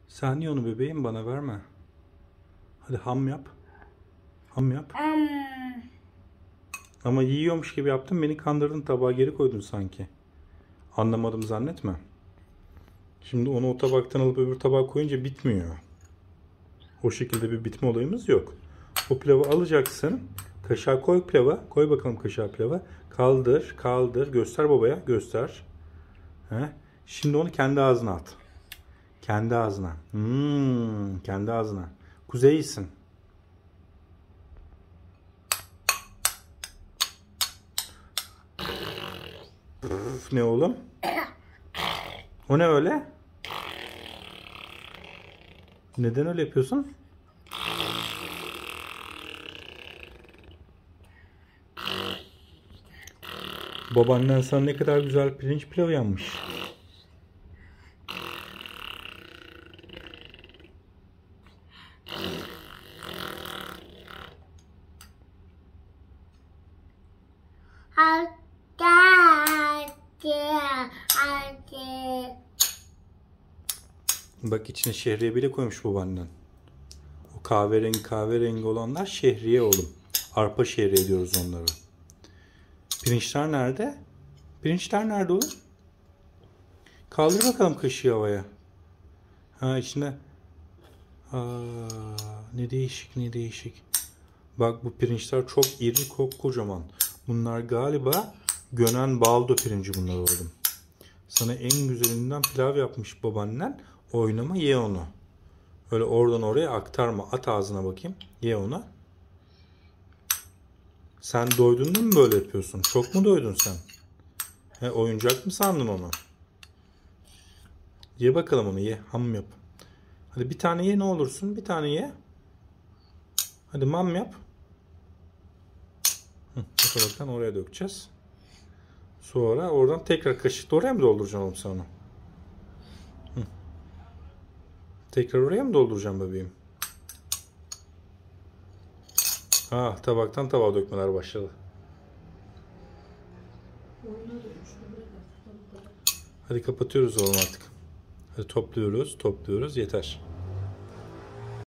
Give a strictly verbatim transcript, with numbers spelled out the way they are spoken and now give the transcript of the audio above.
Sen niye onu bebeğim bana verme. Hadi ham yap. Ham yap. Um, Ama yiyormuş gibi yaptın, beni kandırdın, tabağa geri koydun sanki. Anlamadım zannetme. Şimdi onu o tabaktan alıp öbür tabağa koyunca bitmiyor. O şekilde bir bitme olayımız yok. O pilavı alacaksın. Kaşığa koy pilava. Koy bakalım kaşığa pilava. Kaldır, kaldır. Göster babaya, göster. He? Şimdi onu kendi ağzına at. Kendi ağzına. Hmm, kendi ağzına. Kuzey iyisin. Üf, ne oğlum? O ne öyle? Neden öyle yapıyorsun? Babaannen sana ne kadar güzel pirinç pilavı yapmış. hadi, hadi, hadi. Bak, içine şehriye bile koymuş babaannen. O kahverengi kahverengi olanlar şehriye oğlum. Arpa şehriye diyoruz onları. Pirinçler nerede? Pirinçler nerede oğlum? Kaldır bakalım kaşığı havaya. Ha, içine. Aa, ne değişik ne değişik. Bak, bu pirinçler çok iri, çok kocaman. Bunlar galiba Gönen baldo pirinci bunlar oğlum. Sana en güzelinden pilav yapmış babaannen. Oynama, ye onu. Öyle oradan oraya aktarma. At ağzına bakayım. Ye onu. Sen doydun da mı böyle yapıyorsun? Çok mu doydun sen? He, oyuncak mı sandın onu? Ye bakalım onu, ye. Ham yap. Hadi bir tane ye ne olursun. Bir tane ye. Hadi mam yap. Hı, o tabaktan oraya dökeceğiz. Sonra oradan tekrar kaşıkla oraya mı dolduracaksın oğlum sen onu? Hı. Tekrar oraya mı dolduracağım bebeğim? Ah, tabaktan tabağa dökmeler başladı. Hadi kapatıyoruz oğlum artık. Hadi topluyoruz, topluyoruz. Yeter.